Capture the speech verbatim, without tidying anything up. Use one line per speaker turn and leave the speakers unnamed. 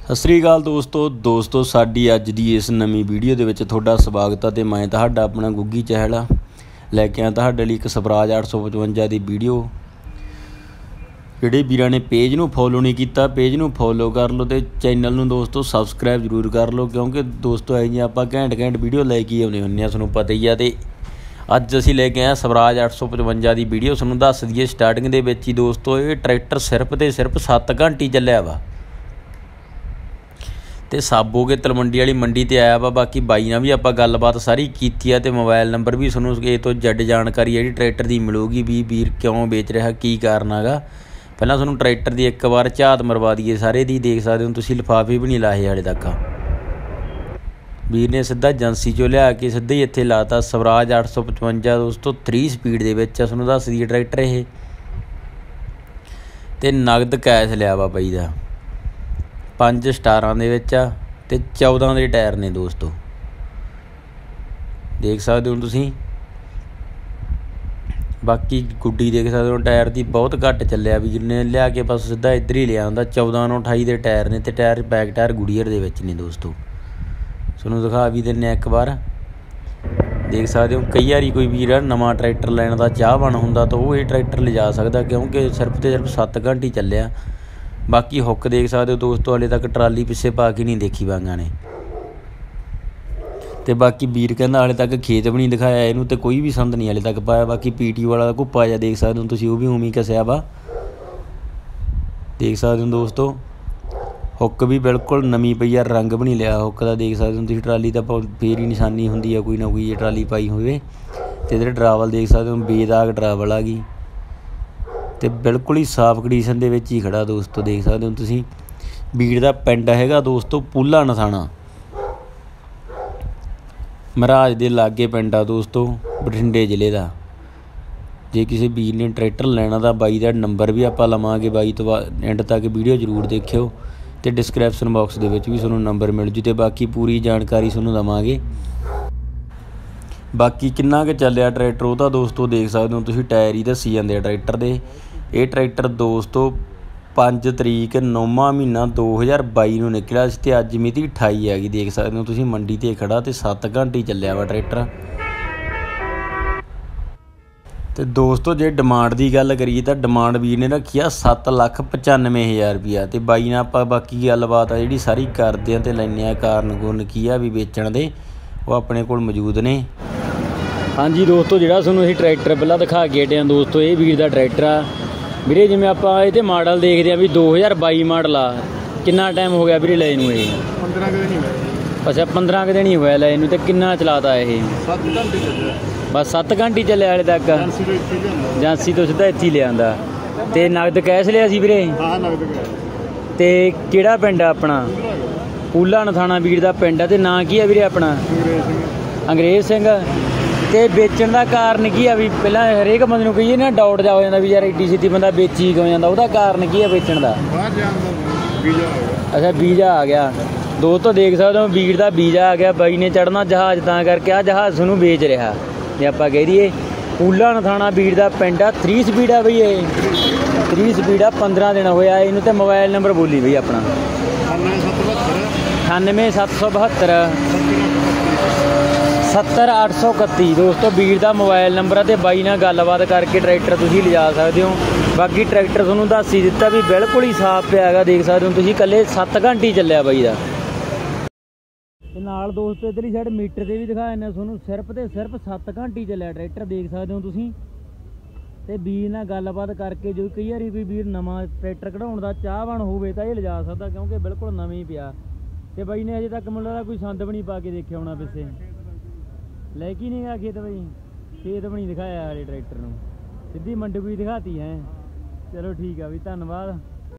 सत श्री अकाल दोस्तों दोस्तों साडी अज दी इस नवीं वीडियो दे विच तुहाडा स्वागत है। तो मैं तुहाडा अपना गुग्गी चहल लैके आया तुहाडे लई एक स्वराज आठ सौ पचवंजा की वीडियो। जिहड़े वीरां ने पेज नूं फॉलो नहीं किया पेज नूं फॉलो कर लो, तो चैनल नूं दोस्तों सबसक्राइब जरूर कर लो, क्योंकि दोस्तों इह आपां घैंट घैंट वीडियो लैके आउने हुंदे आ, तुहानूं पता ही आ। ते अज असीं लैके आए स्वराज आठ सौ पचवंजा की वीडियो। तुहानूं दस दईए स्टार्टिंग दे विच ही दोस्तों ये ट्रैक्टर सिर्फ तो सिर्फ सत्त घंटे ही चलिया वा तो साबो के तलवंडी वाली मंडी ते आया वा। बाकी बाई नाल भी आपां गलबात सारी कीती है, तो मोबाइल नंबर भी तुहानूं ए तो जड जानकारी है ट्रैक्टर की मिलूगी भी वीर क्यों बेच रहा की कारण हैगा। पहलां तुहानूं ट्रैक्टर की एक बार झात मरवा दईए सारे दी, देख सकते हो तुसीं लिफाफे भी नहीं लाए हाले तक। वीर ने सीधा एजेंसी चों लिया के सीधा ही इत्थे लाता स्वराज आठ सौ पचवंजा दोस्तों थ्री स्पीड दे विच तुहानूं दस दईए ट्रैक्टर ये ते नगद कैश लिया वा बई दा पांच स्टारां दे विच आ ते चौदह दे टायर ने दोस्तों, देख सकते हो तुसीं। बाकी गुड्डी देख सकते हो टायर की बहुत घट चलिया, वीर ने लिया के बस सीधा इधर ही लिया आंदा। चौदह नौ अठाई के टायर ने ते टायर बैक टायर गुड़ियर दे विच ने दोस्तों, तुहानूं दिखा भी दिन्ने एक बार। देख सकते हो कई बारी कोई वीर नवां ट्रैक्टर लैण दा चाहवान हुंदा तो वो ये ट्रैक्टर लिजा सकदा, क्योंकि सिर्फ तो सिर्फ सत्त घंटे ही चलिया। बाकी हुक देख सकते हो दोस्तों हाले तक ट्राली पिछे पा के नहीं देखी बांगा ने। तो बाकी वीर कहंदा हाले तक खेत भी नहीं दिखाया इनू, तो कोई भी संद नहीं हाले तक पाया। बाकी पीटी वाला घुप्पा जा देख सकते हो तुसीं, वो भी उवें ही कसिया वा, देख सकते हो दोस्तों। हुक भी बिल्कुल नवीं पई आ, रंग भी नहीं लिया हुक का, देख सकते हो तुसीं। ट्राली तो फिर ही निशानी हुंदी है कोई ना कोई, ये ट्राली पाई होवे। तो इधर ड्रावल देख सकते हो बेदाग ड्रावल आ गई, तो बिल्कुल ही साफ कंडीशन दे विच ही खड़ा दोस्तों, देख सकते हो तुसीं। वीर दा पिंड हैगा दोस्तों पूला नथाणा, महाराज दे लागे पिंड आ दोस्तों, बठिंडे जिले का। जे किसी वीर ने ट्रैक्टर लैना तो बाई दा नंबर भी आपां लवांगे, बाई तो एंड तक वीडियो जरूर देखियो, तो डिस्क्रिप्शन बॉक्स दे विच भी तुहानूं नंबर मिल जू, तो बाकी पूरी जानकारी तुहानूं देवांगे। बाकी किन्ना क चलिया ट्रैक्टर वो तो दोस्तों देख सकते हो तुसीं, टायर ही दसी जांदे आ ट्रैक्टर दे। ये ट्रैक्टर दोस्तों पाँच तरीक नौवां महीना दो हज़ार बाई नूं निकलिया सी, ते अज मिति अठाई हैगी, देख सकते हो तुसीं मंडी ते खड़ा, तो सत्त घंटे चलिया वा ट्रैक्टर। तो दोस्तों जे डिमांड की गल करिए तो डिमांड वीर ने रखी आ सत्त लख पचानवे हज़ार रुपया, तो बाई नाल आपां बाकी गलबात आ जिहड़ी सारी करदे आ ते लैने आ कारण गुण की आ भी बेचण दे, वो अपने कोल मौजूद ने। हाँ जी दोस्तों, जिहड़ा तुहानूं असीं ट्रैक्टर पहलां दिखा के हटे हां दोस्तों, ये वीर दा ट्रैक्टर आ वीरे। जिवें आपां इहते मॉडल देखदे आ भी दो हज़ार बाई मॉडल आ, कितना टाइम हो गया वीरे लए नूं? ये पंद्रह दिन ही होया। अच्छा पंद्रह दिन ही होया लए नूं, ते किन्ना चलाता ये? सत्त घंटे चलिया, बस सत्त घंटे चलिया हाले तक। एजेंसी तो सीधा इत्थे ही ले आंदा। ते नगद कैश लिया सी वीरे? हां नगद कैश। ते किहड़ा पिंड आ अपना? पूला नथाणा वीर दा पिंड आ, ते नां की आ वीरे अपना? अंग्रेज सिंह। ते बेचण दा कारण की आ भी पहलां हरेक बंदे नूं कहिए ना डाउट जा हो जांदा भी यार एड्डी छेती बंदा बेची क्यों जांदा, ਉਹਦਾ कारण की आ बेचण दा? अच्छा वीज़ा आ गया दोस्तों, देख सकते हो वीर दा वीज़ा आ गया। बाई ने चढ़ना जहाज़ तां करके आ जहाज़ तुहानूं बेच रहा, जे आपां कह दईए। पूला नथाणा वीर दा पिंड आ, थ्री स्पीड आ बई ये थ्री स्पीड आ, पंद्रह दिन होया इनूं। ते मोबाइल नंबर बोली बई अपना? अठानवे सत्त सौ बहत्तर सत्तर अठ सौ इकत्ती दोस्तों वीर दा मोबाइल नंबर है। तो बाई नाल गलबात करके ट्रैक्टर तुसीं लिजा सकते हो। बाकी ट्रैक्टर तुहानूं दस ही दित्ता भी बिल्कुल ही साफ पिया हैगा, देख सकते हो तुसीं, कल्ले सत्त घंटे ही चलिया बाई दा। ते नाल दोस्तों इधरली साइड मीटर से भी दिखा दिन्ने तुहानूं, सिर्फ तो सिर्फ सत्त घंटे ही चलिया ट्रैक्टर, देख सकते हो तुसीं। ते वीर नाल गलबात करके जो कई बारी कोई वीर नवां ट्रैक्टर कढाउण दा चाहवान होवे तां इह लिजा सकदा, क्योंकि बिल्कुल नवीं पिया। ते बाई ने अजे तक मुंडा दा कोई संद भी नहीं पा के देखिया होना पिछे, लैके ही नहीं गया खेत बई, खेत भी नहीं दिखाया हाले ट्रैक्टर नूं, सीधी मंडी भी दिखाती है। चलो ठीक है भी, धन्नवाद।